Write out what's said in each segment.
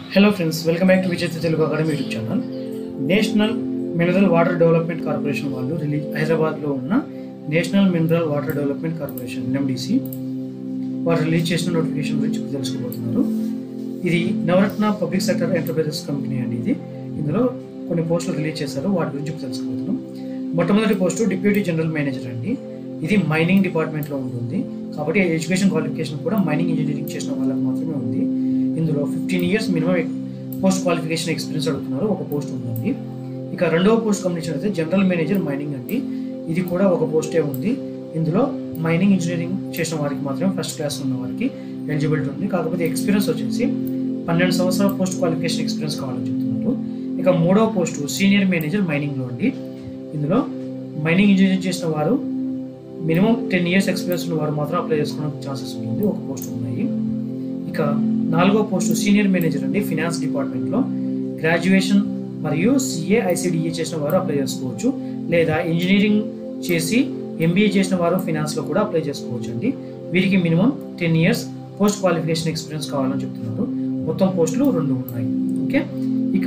Hello friends, welcome back to Vijay Telugu Academy YouTube channel. National mineral water development corporation వాళ్ళు హైదరాబాద్లో ఉన్న national mineral water development corporation NMDC వారు release చేసిన notification గురించి తెలుసుకోబోతున్నారు. ఇది Navratna public sector enterprises company అండి. ఇందులో కొన్ని పోస్టులు రిలీజ్ చేశారు, వాటి గురించి తెలుసుకోబోతున్నాం. మొట్టమొదటి పోస్టు డిప్యూటీ జనరల్ మేనేజర్ అండి. ఇది మైనింగ్ డిపార్ట్మెంట్లో ఉంటుంది కాబట్టి ఎడ్యుకేషన్ క్వాలిఫికేషన్ కూడా మైనింగ్ ఇంజనీరింగ్ చేసిన వాళ్ళకి మాత్రమే ఉంది. ఇందులో 15 years minimum post qualification experience అడుగుతున్నారు. ఒక పోస్ట్ ఉందండి. ఇక రెండవ పోస్ట్ గమనించినట్లయితే జనరల్ మేనేజర్ మైనింగ్ అండి. ఇది కూడా ఒక పోస్టే ఉంది. ఇందులో మైనింగ్ ఇంజనీరింగ్ చేసిన వారికి మాత్రమే ఫస్ట్ క్లాస్ ఉన్న వారికి ఎలిజిబిలిటీ ఉంది. కాకపోతే ఎక్స్పీరియన్స్ వచ్చేసి 12 సంవత్సరాల పోస్ట్ క్వాలిఫికేషన్ ఎక్స్పీరియన్స్ కావాలని చెప్తున్నారు. ఇక మూడవ పోస్టు సీనియర్ మేనేజర్ మైనింగ్లో అండి. ఇందులో మైనింగ్ ఇంజనీరింగ్ చేసిన వారు మినిమం 10 years ఎక్స్పీరియన్స్ ఉన్న వారు మాత్రం అప్లై చేసుకోవడానికి ఛాన్సెస్ ఉంటుంది. ఒక పోస్ట్ ఉన్నాయి. ఇక నాలుగో పోస్టు సీనియర్ మేనేజర్ అండి. ఫినాన్స్ డిపార్ట్మెంట్లో గ్రాడ్యుయేషన్ మరియు CA ICDA చేసిన వారు అప్లై చేసుకోవచ్చు, లేదా ఇంజనీరింగ్ చేసి MBA చేసిన వారు ఫినాన్స్లో కూడా అప్లై చేసుకోవచ్చు అండి. వీరికి minimum 10 years post qualification experience కావాలని చెప్తున్నారు. మొత్తం పోస్టులు 2 ఉన్నాయి. ఓకే, ఇక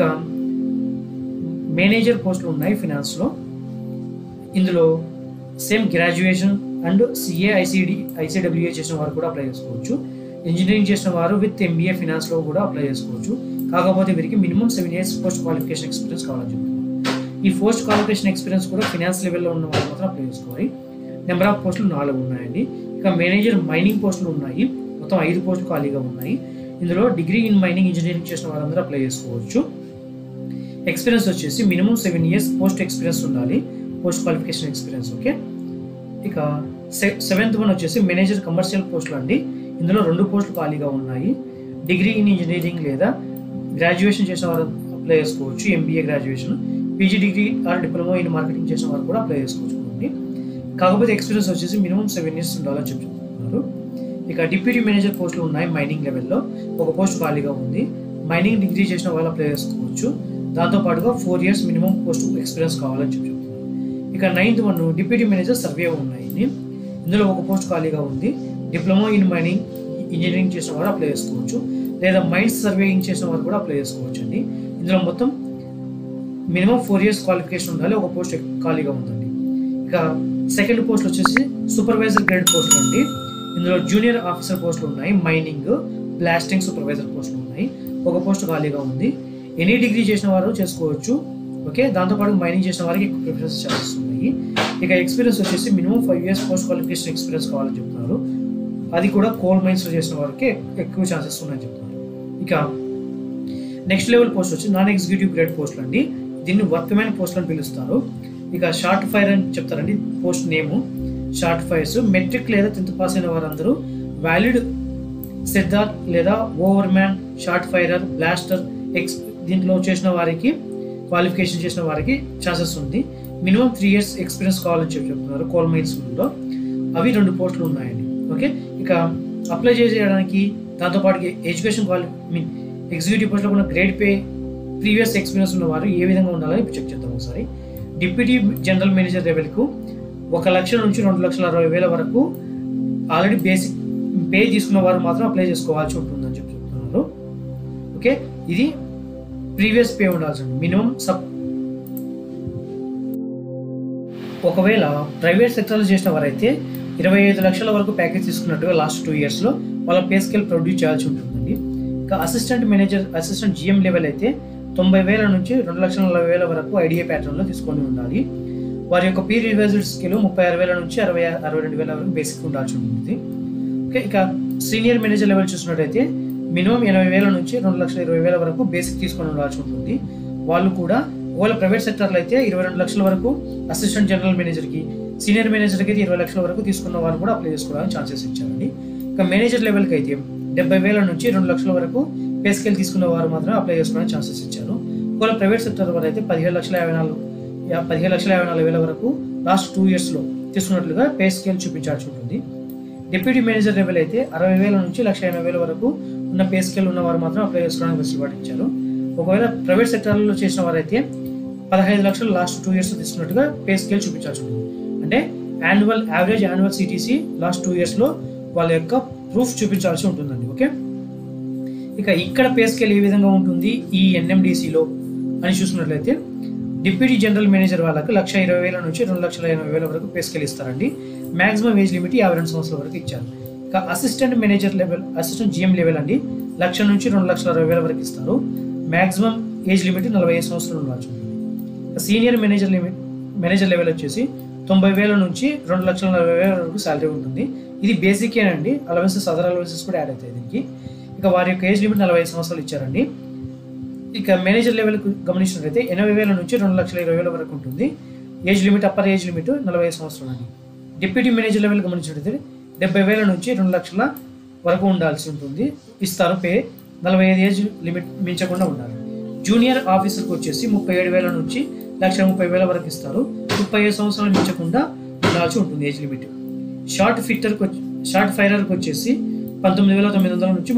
మేనేజర్ పోస్టులు ఉన్నాయి ఫినాన్స్లో. ఇందులో same graduation and CA ICWA చేసిన వారు కూడా అప్లై చేసుకోవచ్చు. ఇంజనీరింగ్ చేసిన వారు విత్ MBA ఫినాన్స్లో కూడా అప్లై చేసుకోవచ్చు. కాకపోతే వీరికి minimum 7 years post qualification experience కావాలని చెప్తున్నారు. ఈ పోస్ట్ క్వాలిఫికేషన్ ఎక్స్పీరియన్స్ కూడా ఫినాన్స్ లెవెల్లో ఉన్న వాళ్ళు మాత్రం అప్లై చేసుకోవాలి. నెంబర్ ఆఫ్ పోస్టులు 4 ఉన్నాయండి. ఇక మేనేజర్ మైనింగ్ పోస్టులు ఉన్నాయి. మొత్తం 5 పోస్టులు ఖాళీగా ఉన్నాయి. ఇందులో డిగ్రీ ఇన్ మైనింగ్ ఇంజనీరింగ్ చేసిన వారందరూ అప్లై చేసుకోవచ్చు. ఎక్స్పీరియన్స్ వచ్చేసి మినిమం 7 years పోస్ట్ ఎక్స్పీరియన్స్ ఉండాలి, పోస్ట్ క్వాలిఫికేషన్ ఎక్స్పీరియన్స్. ఓకే, ఇక 7th వన్ వచ్చేసి మేనేజర్ కమర్షియల్ పోస్టులు అండి. ఇందులో 2 పోస్టులు ఖాళీగా ఉన్నాయి. డిగ్రీ ఇన్ ఇంజనీరింగ్ లేదా గ్రాడ్యుయేషన్ చేసిన వారు అప్లై చేసుకోవచ్చు, MBA graduation, PG degree or diploma in marketing చేసిన వారు కూడా అప్లై చేసుకోవచ్చు అండి. కాకపోతే ఎక్స్పీరియన్స్ వచ్చేసి మినిమం 7 years ఉండాలని చెప్తున్నారు. ఇక డిప్యూటీ మేనేజర్ పోస్టులు ఉన్నాయి మైనింగ్ లెవెల్లో. ఒక పోస్ట్ ఖాళీగా ఉంది. మైనింగ్ డిగ్రీ చేసిన వాళ్ళు అప్లై చేసుకోవచ్చు. దాంతోపాటుగా 4 years మినిమం పోస్ట్ ఎక్స్పీరియన్స్ కావాలని చెప్తున్నారు. ఇక 9th one deputy manager survey ఉన్నాయి. ఇందులో ఒక పోస్ట్ ఖాళీగా ఉంది. డిప్లొమా ఇన్ మైనింగ్ ఇంజనీరింగ్ చేసిన వారు అప్లై చేసుకోవచ్చు, లేదా మైన్స్ సర్వేయింగ్ చేసిన వారు కూడా అప్లై చేసుకోవచ్చు అండి. ఇందులో మొత్తం మినిమం 4 years క్వాలిఫికేషన్ ఉండాలి. ఒక పోస్ట్ ఖాళీగా ఉందండి. ఇక సెకండ్ పోస్ట్ వచ్చేసి సూపర్వైజర్ గ్రేడ్ పోస్టులు అండి. ఇందులో జూనియర్ ఆఫీసర్ పోస్టులు ఉన్నాయి. మైనింగ్ బ్లాస్టింగ్ సూపర్వైజర్ పోస్టులు ఉన్నాయి. ఒక పోస్ట్ ఖాళీగా ఉంది. ఎనీ డిగ్రీ చేసిన వారు చేసుకోవచ్చు. ఓకే, దాంతోపాటు మైనింగ్ చేసిన వారికి ఎక్కువ ప్రిఫరెన్స్ ఛాన్సెస్ ఉన్నాయి. ఇక ఎక్స్పీరియన్స్ వచ్చేసి minimum 5 years post qualification experience కావాలని చెప్తున్నారు. అది కూడా కోల్ మైన్స్లో చేసిన వారికి ఎక్కువ ఛాన్సెస్ ఉన్నాయని చెప్తున్నారు. ఇక నెక్స్ట్ లెవెల్ పోస్ట్ వచ్చి నాన్ ఎగ్జిక్యూటివ్ గ్రేడ్ పోస్టులు అండి. దీన్ని వర్క్మెన్ పోస్టులు అని పిలుస్తారు. ఇక షార్ట్ ఫైర్ అని చెప్తారండి post name. Short fires matric లేదా 10th పాస్ అయిన వారందరూ వ్యాలిడ్ సెద్దార్ లేదా overman, short firer, blaster దీంట్లో చేసిన వారికి క్వాలిఫికేషన్ చేసిన వారికి ఛాన్సెస్ ఉంది. మినిమం 3 years ఎక్స్పీరియన్స్ కావాలని చెప్తున్నారు కోల్ మైన్స్లో. అవి 2 పోస్టులు ఉన్నాయండి. ఓకే, ఇక అప్లై చేయడానికి దాంతోపాటు ఎడ్యుకేషన్ ఎగ్జిక్యూటివ్ పోస్టులో ఉన్న గ్రేడ్ పే, ప్రీవియస్ ఎక్స్పీరియన్స్ ఉన్న వారు ఏ విధంగా ఉండాలని ఇప్పుడు చెక్ చేద్దాం ఒకసారి. డిప్యూటీ జనరల్ మేనేజర్ లెవెల్కు 1 లక్ష నుంచి 2,60,000 వరకు ఆల్రెడీ బేసిక్ పే తీసుకున్న వారు మాత్రం అప్లై చేసుకోవాల్సి ఉంటుందని చెప్తున్నారు. ఓకే, ఇది ప్రీవియస్ పే ఉండాల్సి ఉంటుంది మినిమం. ఒకవేళ ప్రైవేట్ సెక్టర్లో చేసిన వారైతే 25 లక్షల వరకు ప్యాకేజ్ తీసుకున్నట్టుగా లాస్ట్ 2 yearsలో వాళ్ళ పే స్కేల్ ప్రొడ్యూస్ చేయాల్సి ఉంటుందండి. ఇంకా assistant manager, assistant GM level అయితే 90,000 నుంచి 2,40,000 వరకు IDA ప్యాటర్న్లో తీసుకొని ఉండాలి. వారి యొక్క పే రివైజ్డ్ స్కేల్ 36,000 నుంచి 62,000 వరకు బేసిక్ ఉండాల్సి ఉంటుంది. ఓకే, ఇక సీనియర్ మేనేజర్ లెవెల్ చూసినట్టయితే మినిమం 80,000 నుంచి 2,20,000 వరకు బేసిక్ తీసుకొని ఉండాల్సి ఉంటుంది. వాళ్ళు కూడా ఒకవేళ ప్రైవేట్ సెక్టర్లో అయితే 22 లక్షల వరకు అసిస్టెంట్ జనరల్ మేనేజర్కి, సీనియర్ మేనేజర్కి అయితే 20 లక్షల వరకు తీసుకున్న వాళ్ళు కూడా అప్లై చేసుకోవడానికి ఛాన్సెస్ ఇచ్చారండి. ఇక మేనేజర్ లెవెల్కి అయితే 70,000 నుంచి 2 లక్షల వరకు పే స్కేల్ తీసుకున్న వారు మాత్రం అప్లై చేసుకోవడానికి ఛాన్సెస్ ఇచ్చారు. ఒకవేళ ప్రైవేట్ సెక్టర్ వరకు అయితే 15,54,000 వరకు లాస్ట్ 2 yearsలో తీసుకున్నట్లుగా పే స్కేల్ చూపించాల్సి ఉంటుంది. డిప్యూటీ మేనేజర్ లెవెల్ అయితే 60,000 నుంచి 1,80,000 వరకు ఉన్న పే స్కేల్ ఉన్న వారు మాత్రం అప్లై చేసుకోవడానికి వెసులుబాటు ఇచ్చారు. ఒకవేళ ప్రైవేట్ సెక్టర్లో చేసిన వారైతే 15 లక్షలు లాస్ట్ 2 years తీసుకున్నట్టుగా పే స్కేల్ చూపించాల్సి ఉంటుంది. అంటే యావరేజ్ యాన్యువల్ CTC లాస్ట్ 2 yearsలో వాళ్ళ యొక్క ప్రూఫ్ చూపించాల్సి ఉంటుందండి. ఓకే, ఇక ఇక్కడ పే స్కేల్ ఏ విధంగా ఉంటుంది ఈ ఎన్ఎండిసిలో అని చూసినట్లయితే డిప్యూటీ జనరల్ మేనేజర్ వాళ్ళకి 1,20,000 నుంచి 2,80,000 వరకు పే స్కేల్ ఇస్తారండి. మ్యాక్సిమం ఏజ్ లిమిట్ 52 సంవత్సరాల వరకు ఇచ్చారు. ఇక assistant manager level, assistant GM level అండి 1,00,000 నుంచి 2,60,000 వరకు ఇస్తారు. మ్యాక్సిమం ఏజ్ లిమిట్ 45 సంవత్సరాలు ఉండవచ్చు. సీనియర్ మేనేజర్ లెవెల్ వచ్చేసి 90,000 నుంచి 2,40,000 వరకు శాలరీ ఉంటుంది. ఇది బేసికే అండి, అలవెన్సెస్ అదర్ అలవెన్సెస్ కూడా యాడ్ అవుతాయి దీనికి. ఇక వారి యొక్క ఏజ్ లిమిట్ 45 సంవత్సరాలు ఇచ్చారండి. ఇక మేనేజర్ లెవెల్ గమనించినట్లయితే 80,000 నుంచి 2,20,000 వరకు ఉంటుంది. Age limit, upper age limit 45 సంవత్సరాలు అండి. డిప్యూటీ మేనేజర్ లెవెల్ గమనించినట్లయితే 70,000 నుంచి 2,00,000 వరకు ఉండాల్సి ఉంటుంది, ఇస్తారు పే. 45 ఏజ్ లిమిట్ మించకుండా ఉండాలి. జూనియర్ ఆఫీసర్కి వచ్చేసి 37,000 నుంచి 1,30,000 వరకు ఇస్తారు. 35 సంవత్సరాలు మించకుండా ఉండాల్సి ఉంటుంది ఏజ్ లిమిట్. షార్ట్ ఫైరర్కి వచ్చేసి 19,900 నుంచి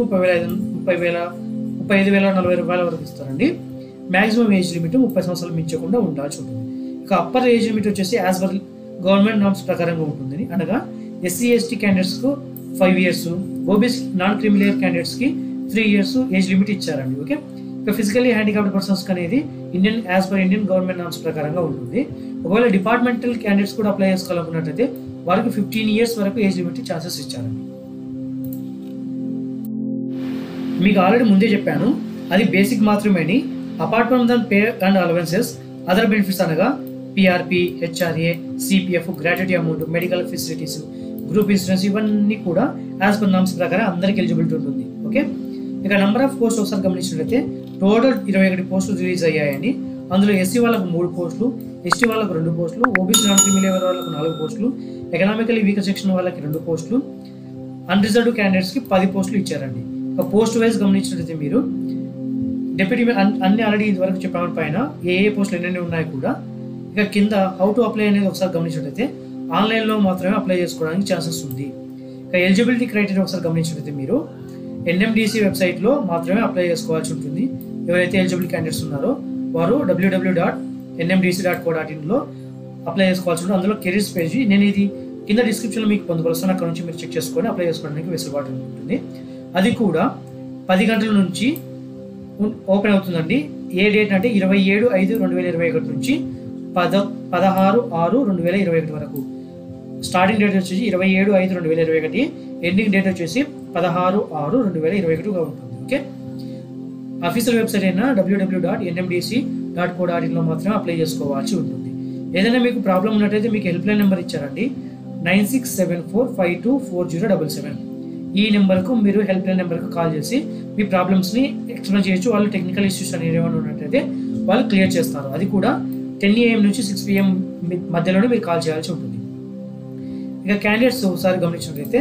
35,040 వరకు ఇస్తారండి. మ్యాక్సిమం ఏజ్ లిమిట్ 30 సంవత్సరాలు మించకుండా ఉండాల్సి ఉంటుంది. ఇక అప్పర్ ఏజ్ లిమిట్ వచ్చేసి యాజ్ పర్ గవర్నమెంట్ నామ్స్ ప్రకారంగా ఉంటుంది. అనగా ఎస్సీ ఎస్టీ క్యాండిడేట్స్కు 5 years, ఓబీసీ నాన్ క్రిమిలేయర్ క్యాండిడేట్స్కి 3 years ఏజ్ లిమిట్ ఇచ్చారండి. ఓకే. ఇక ఫిజికల్లీ హ్యాండిక్యాప్డ్ పర్సన్స్కి అనేది as per Indian government norms ప్రకారంగా ఉంటుంది. ఒకవేళ డిపార్ట్మెంటల్ క్యాండిడేట్స్ కూడా అప్లై చేసుకోవాలనుకున్నట్లయితే వారికి 15 years వరకు ఏజ్ లిమిట్ ఛాన్సెస్ ఇచ్చారండి. మీకు ఆల్రెడీ ముందే చెప్పాను, అది బేసిక్ మాత్రమే. Apart from than pay and allowances, other benefits అనగా PRP, HRA, CPF, gratuity amount, medical facilities, group insurance, ఇవన్నీ కూడా యాజ్ పర్ నామ్స్ ప్రకారం అందరికి ఎలిజిబిలిటీ ఉంటుంది. ఓకే. ఇక నెంబర్ ఆఫ్ పోస్ట్ ఒకసారి గమనించినట్లయితే టోటల్ 21 పోస్టులు రిలీజ్ అయ్యాయండి. అందులో ఎస్సీ వాళ్ళకు 3 పోస్టులు, ఎస్టీ వాళ్ళకు 2 పోస్టులు, ఓబీసీ నాన్ క్రిమిలేయర్ వాళ్ళకు 4 పోస్టులు, ఎకనామికలీ వీకర్ సెక్షన్ వాళ్ళకి 2 పోస్టులు, అన్రిజర్వ్డ్ క్యాండిడేట్స్కి 10 పోస్టులు ఇచ్చారండి. ఇక పోస్ట్ వైజ్ గమనించినట్లయితే మీరు డెప్యూటీ అన్ని ఆల్రెడీ ఇదివరకు చెప్పామని పైన ఏ పోస్టులు ఎన్ని ఉన్నాయి కూడా. ఇక కింద హౌ టు అప్లై అనేది ఒకసారి గమనించినట్లయితే ఆన్లైన్లో మాత్రమే అప్లై చేసుకోవడానికి ఛాన్సెస్ ఉంది. ఇక ఎలిజిబిలిటీ క్రైటీరియా ఒకసారి గమనించినట్లయితే మీరు ఎన్ఎండిసి వెబ్సైట్లో మాత్రమే అప్లై చేసుకోవాల్సి ఉంటుంది. ఎవరైతే ఎలిజిబుల్ క్యాండిడేట్స్ ఉన్నారో వారు www.nmdc.co.in అప్లై చేసుకోవాల్సి ఉంటుంది. అందులో కెరీర్స్ పేజీ నేను ఇది కింద డిస్క్రిప్షన్లో మీకు పొందుపరుస్తాను, అక్కడ నుంచి మీరు చెక్ చేసుకొని అప్లై చేసుకోవడానికి వెసులుబాటు ఉంటుంది. అది కూడా 10 గంటల నుంచి ఓపెన్ అవుతుందండి. ఏ డేట్ అంటే 27/5/2021 నుంచి 16/6/2021 వరకు. స్టార్టింగ్ డేట్ వచ్చేసి 27/5/2021, ఎండింగ్ డేట్ వచ్చేసి 16/6/2021గా ఉంటుంది. ఓకే. అఫీషియల్ వెబ్సైట్ అయినా www.nmdc.co.in మాత్రమే అప్లై చేసుకోవాల్సి ఉంటుంది. ఏదైనా మీకు ప్రాబ్లం ఉన్నట్టయితే మీకు హెల్ప్ లైన్ నెంబర్ ఇచ్చారండి, 9674524077. ఈ నెంబర్కు మీరు హెల్ప్ లైన్ నెంబర్కు కాల్ చేసి మీ ప్రాబ్లమ్స్ని ఎక్స్ప్లెయిన్ చేయొచ్చు. వాళ్ళు టెక్నికల్ ఇష్యూస్ అనేది ఏమైనా ఉన్నట్టయితే వాళ్ళు క్లియర్ చేస్తారు. అది కూడా 10 AM నుంచి 6 PM మధ్యలోనే మీరు కాల్ చేయాల్సి ఉంటుంది. ఇక క్యాండిడేట్స్ ఒకసారి గమనించినట్లయితే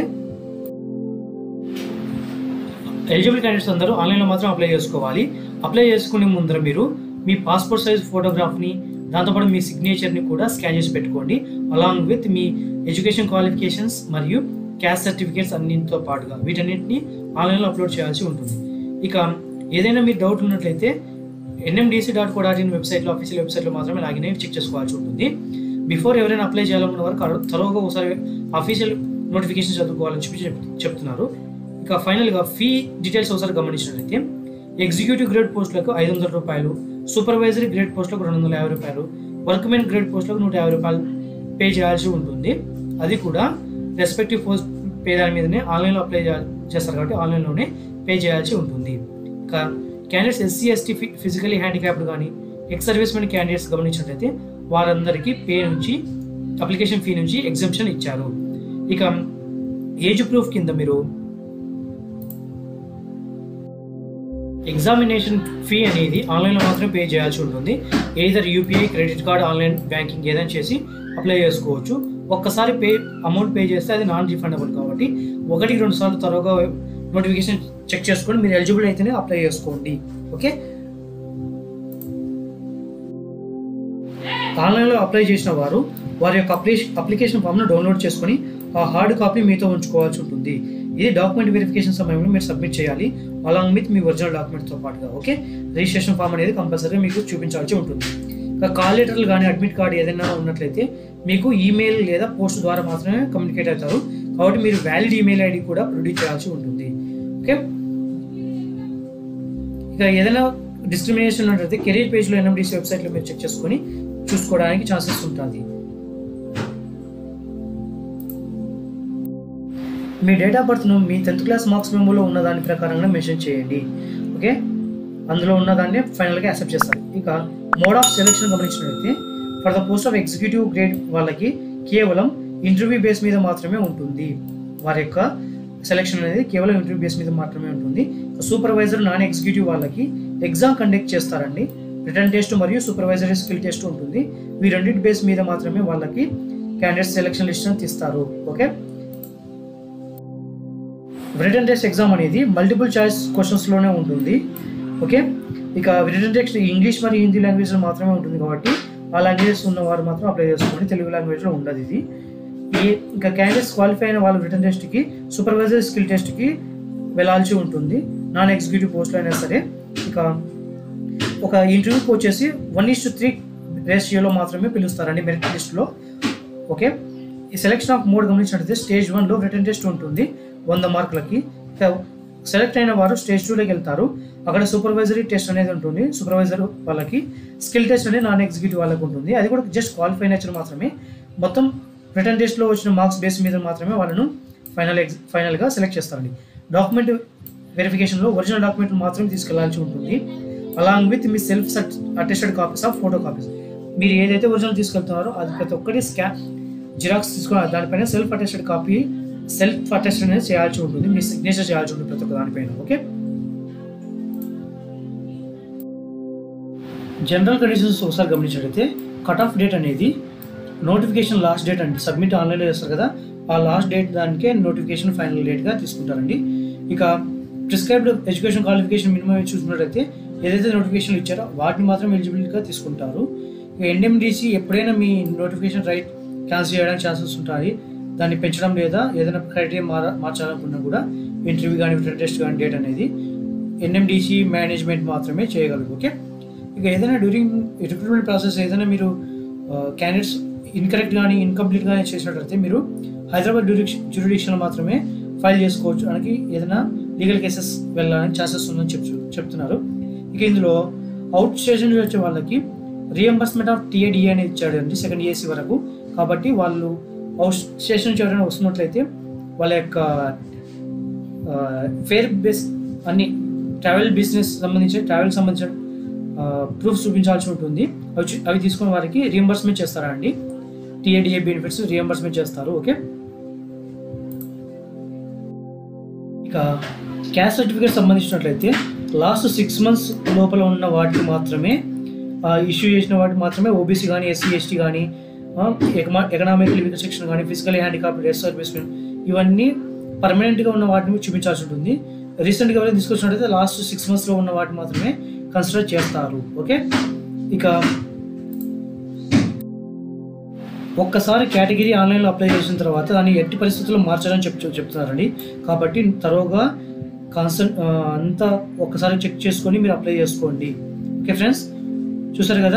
ఎలిజిబుల్ క్యాండిడేట్స్ అందరూ ఆన్లైన్లో మాత్రం అప్లై చేసుకోవాలి. అప్లై చేసుకునే ముందర మీరు మీ పాస్పోర్ట్ సైజ్ ఫోటోగ్రాఫ్ని, దాంతోపాటు మీ సిగ్నేచర్ని కూడా స్కాన్ చేసి పెట్టుకోండి. అలాంగ్ విత్ మీ ఎడ్యుకేషన్ క్వాలిఫికేషన్స్ మరియు క్యాస్ట్ సర్టిఫికేట్స్ అన్నింటితో పాటుగా వీటన్నింటినీ ఆన్లైన్లో అప్లోడ్ చేయాల్సి ఉంటుంది. ఇక ఏదైనా మీరు డౌట్ ఉన్నట్లయితే nmdc.co.in వెబ్సైట్లో, అఫీషియల్ వెబ్సైట్లో మాత్రమే లాగిన్ అయ్యి చెక్ చేసుకోవాల్సి ఉంటుంది. బిఫోర్ ఎవరైనా అప్లై చేయాలనుకున్న వారు త్వరగా ఒకసారి అఫీషియల్ నోటిఫికేషన్ చదువుకోవాలని చెప్పి చెప్తున్నారు. ఇక ఫైనల్గా ఫీ డీటెయిల్స్ ఒకసారి గమనించినట్లయితే ఎగ్జిక్యూటివ్ గ్రేడ్ పోస్టులకు 500 రూపాయలు, సూపర్వైజరీ గ్రేడ్ పోస్టులకు 250 రూపాయలు, వర్క్మెన్ గ్రేడ్ పోస్టులకు 150 రూపాయలు పే చేయాల్సి ఉంటుంది. అది కూడా రెస్పెక్టివ్ పోస్ట్ పే దాని మీదనే ఆన్లైన్లో అప్లై చేస్తారు కాబట్టి ఆన్లైన్లోనే పే చేయాల్సి ఉంటుంది. ఇక candidates SC ST physically handicapped కానీ ఎక్స్ సర్వీస్మెన్ క్యాండిడేట్స్ గమనించినట్లయితే వారందరికీ పే నుంచి అప్లికేషన్ ఫీ నుంచి ఎగ్జంప్షన్ ఇచ్చారు. ఇక ఏజ్ ప్రూఫ్ కింద మీరు ఎగ్జామినేషన్ ఫీ అనేది ఆన్లైన్లో మాత్రం పే చేయాల్సి ఉంటుంది. Either UPI, credit card, online banking ఏదైనా చేసి అప్లై చేసుకోవచ్చు. ఒక్కసారి అమౌంట్ పే చేస్తే అది నాన్ రిఫండబుల్ కాబట్టి 1-2 సార్లు త్వరగా నోటిఫికేషన్ చెక్ చేసుకొని మీరు ఎలిజిబుల్ అయితేనే అప్లై చేసుకోండి. ఓకే. ఆన్లైన్లో అప్లై చేసిన వారు వారి యొక్క అప్లికేషన్ ఫామ్ను డౌన్లోడ్ చేసుకొని ఆ హార్డ్ కాపీ మీతో ఉంచుకోవాల్సి ఉంటుంది. ఇది డాక్యుమెంట్ వెరిఫికేషన్ సమయంలో మీరు సబ్మిట్ చేయాలి, అలాంగ్ విత్ మీ ఒరిజినల్ డాక్యుమెంట్తో పాటుగా. ఓకే. రిజిస్ట్రేషన్ ఫామ్ అనేది కంపల్సరీగా మీకు చూపించాల్సి ఉంటుంది. ఇంకా కాల్ లెటర్లు కానీ అడ్మిట్ కార్డు ఏదైనా ఉన్నట్లయితే మీకు ఈమెయిల్ లేదా పోస్ట్ ద్వారా మాత్రమే కమ్యూనికేట్ అవుతారు కాబట్టి మీరు వ్యాలిడ్ ఈమెయిల్ ఐడి కూడా ప్రొడ్యూస్ చేయాల్సి ఉంటుంది. ఓకే. ఇక ఏదైనా డిస్క్రిమినేషన్ ఉన్నట్లయితే కెరీర్ పేజ్లో ఎన్ఎండిసి వెబ్సైట్లో మీరు చెక్ చేసుకొని చూసుకోవడానికి ఛాన్సెస్ ఉంటుంది. మీ డేట్ ఆఫ్ బర్త్ను మీ 10th క్లాస్ మార్క్స్ మెమోలో ఉన్న దాని ప్రకారంగా మెన్షన్ చేయండి. ఓకే, అందులో ఉన్నదాన్ని ఫైనల్గా యాక్సెప్ట్ చేస్తారు. ఇక మోడ్ ఆఫ్ సెలెక్షన్ గమనించినట్లయితే for the post of executive grade వాళ్ళకి కేవలం ఇంటర్వ్యూ బేస్ మీద మాత్రమే ఉంటుంది. వారి యొక్క సెలెక్షన్ అనేది కేవలం ఇంటర్వ్యూ బేస్ మీద మాత్రమే ఉంటుంది. సూపర్వైజర్ నాన్ ఎగ్జిక్యూటివ్ వాళ్ళకి ఎగ్జామ్ కండక్ట్ చేస్తారండి. రిటర్న్ టెస్ట్ మరియు సూపర్వైజరీ స్కిల్ టెస్ట్ ఉంటుంది. ఈ రెండింటి బేస్ మీద మాత్రమే వాళ్ళకి క్యాండిడేట్ సెలెక్షన్ లిస్ట్ తీస్తారు. ఓకే, రిటర్న్ టెస్ట్ ఎగ్జామ్ అనేది మల్టిపుల్ చాయిస్ క్వశ్చన్స్లోనే ఉంటుంది. ఓకే, ఇక రిటర్న్ టెస్ట్ ఇంగ్లీష్ మరియు హిందీ లాంగ్వేజ్లో మాత్రమే ఉంటుంది కాబట్టి ఆ లాంగ్వేజెస్ ఉన్నవారు మాత్రం అప్లై చేసుకోండి. తెలుగు లాంగ్వేజ్లో ఉండదు ఇది. ఇంకా క్యాండిడేట్స్ క్వాలిఫై అయిన వాళ్ళు రిటర్న్ టెస్ట్కి సూపర్వైజర్ స్కిల్ టెస్ట్కి వెళ్ళాల్సి ఉంటుంది. నాన్ ఎగ్జిక్యూటివ్ పోస్ట్లో అయినా సరే. ఇక ఒక ఇంటర్వ్యూకి వచ్చేసి 1:3 రేషియోలో మాత్రమే పిలుస్తారండి మెరిట్ లిస్ట్లో. ఓకే, ఈ సెలెక్షన్ ఆఫ్ మోడ్ గమనించినట్లయితే స్టేజ్ 1లో రిటర్న్ టెస్ట్ ఉంటుంది 100 మార్కులకి. సెలెక్ట్ అయిన వారు స్టేజ్ 2లోకి వెళ్తారు. అక్కడ సూపర్వైజరీ టెస్ట్ అనేది ఉంటుంది. సూపర్వైజర్ వాళ్ళకి స్కిల్ టెస్ట్ అనేది నాన్ ఎగ్జిక్యూటివ్ వాళ్ళకి ఉంటుంది. అది కూడా జస్ట్ క్వాలిఫై నేచర్ మాత్రమే. మొత్తం రిటర్న్ టెస్ట్లో వచ్చిన మార్క్స్ బేస్ మీద మాత్రమే వాళ్ళను ఫైనల్గా సెలెక్ట్ చేస్తారండి. డాక్యుమెంట్ వెరిఫికేషన్లో ఒరిజినల్ డాక్యుమెంట్లు మాత్రమే తీసుకెళ్లాల్సి ఉంటుంది. అలాంగ్ విత్ మీ self attested copies of photo copies. మీరు ఏదైతే ఒరిజినల్ తీసుకెళ్తున్నారో అది ప్రతి ఒక్కటి జిరాక్స్ తీసుకున్న దానిపైన సెల్ఫ్ అటెస్టెడ్ అనేది చేయాల్సి ఉంటుంది. మీ సిగ్నేచర్ చేయాల్సి ఉంటుంది ప్రతి ఒక్క దానిపైన. ఓకే, జనరల్ కండిషన్స్ ఒకసారి గమనించినట్లయితే కట్ ఆఫ్ డేట్ అనేది నోటిఫికేషన్ లాస్ట్ డేట్ అండి. సబ్మిట్ ఆన్లైన్లో చేస్తారు కదా, ఆ లాస్ట్ డేట్ దానికే నోటిఫికేషన్ ఫైనల్ డేట్గా తీసుకుంటారండి. ఇక ప్రిస్క్రైబ్డ్ ఎడ్యుకేషన్ క్వాలిఫికేషన్ మినిమం చూసుకున్నట్లయితే ఏదైతే నోటిఫికేషన్లు ఇచ్చారో వాటిని మాత్రం ఎలిజిబిలిటీగా తీసుకుంటారు. ఇక ఎన్ఎండిసి ఎప్పుడైనా మీ నోటిఫికేషన్ రైట్ క్యాన్సిల్ చేయడానికి ఛాన్సెస్ ఉంటాయి. దాన్ని పెంచడం లేదా ఏదైనా క్రైటీరియా మార్చాలనుకున్నా కూడా ఇంటర్వ్యూ కానీ రిటర్న్ టెస్ట్ కానీ డేట్ అనేది ఎన్ఎండిసి మేనేజ్మెంట్ మాత్రమే చేయగలరు. ఓకే, ఇక ఏదైనా డ్యూరింగ్ రిక్రూట్మెంట్ ప్రాసెస్ ఏదైనా మీరు క్యాండిడేట్స్ ఇన్కరెక్ట్ కానీ ఇన్కంప్లీట్ కానీ చేసినట్లయితే మీరు హైదరాబాద్ జ్యూరిడిక్షన్లో మాత్రమే ఫైల్ చేసుకోవచ్చు. మనకి ఏదైనా లీగల్ కేసెస్ వెళ్ళడానికి ఛాన్సెస్ ఉందని చెప్తున్నారు. ఇక ఇందులో అవుట్ స్టేషన్ వచ్చే వాళ్ళకి రీఎంబర్స్మెంట్ ఆఫ్ టీఏడిఏ అనేది ఇచ్చాడు అండి 2nd ఏసీ వరకు. కాబట్టి వాళ్ళు అవుట్ స్టేషన్ నుంచి ఎవరైనా వస్తున్నట్లయితే వాళ్ళ యొక్క ఫేర్ బేస్ అన్ని ట్రావెల్ సంబంధించిన ప్రూఫ్స్ చూపించాల్సి ఉంటుంది. అవి తీసుకున్న వారికి రీఎంబర్స్మెంట్ చేస్తారా అండి. టీఏడిఏ బెనిఫిట్స్ రీఎంబర్స్మెంట్ చేస్తారు. ఓకే, ఇక క్యాస్ట్ సర్టిఫికేట్ సంబంధించినట్లయితే లాస్ట్ 6 months లోపల ఉన్న వాటికి మాత్రమే ఇష్యూ చేసిన వాటికి మాత్రమే ఓబీసీ కానీ ఎస్సీ ఎస్టీ కానీ ఎకనామికల్ వీకర్ సెక్షన్ కానీ ఫిజికల్ హ్యాండిక్యాప్డ్ సర్వీస్మెన్ ఇవన్నీ పర్మనెంట్గా ఉన్న వాటిని చూపించాల్సి ఉంటుంది. రీసెంట్గా ఎవరైనా తీసుకొచ్చినట్లయితే లాస్ట్ 6 monthsలో ఉన్న వాటిని మాత్రమే కన్సిడర్ చేస్తారు. ఓకే, ఇక ఒక్కసారి కేటగిరీ ఆన్లైన్లో అప్లై చేసిన తర్వాత దాన్ని ఎట్టి పరిస్థితుల్లో మార్చాలని చెప్తున్నారండి. కాబట్టి తరువుగా అంతా ఒక్కసారి చెక్ చేసుకొని మీరు అప్లై చేసుకోండి. ఓకే ఫ్రెండ్స్, చూసారు కదా.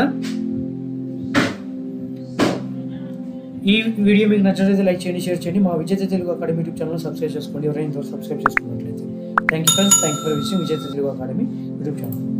ఈ వీడియో మీకు నచ్చినట్లయితే లైక్ చేయండి, షేర్ చేయండి. మా Vijetha Telugu academy YouTube channel subscribe చేసుకోండి ఎవరైనా సబ్స్క్రైబ్ చేసుకున్నట్లయితే. Thank you friends, thank you for visiting Vijetha Telugu academy YouTube channel.